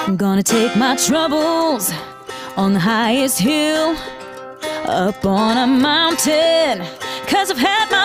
I'm gonna take my troubles on the highest hill, up on a mountain, 'cause I've had my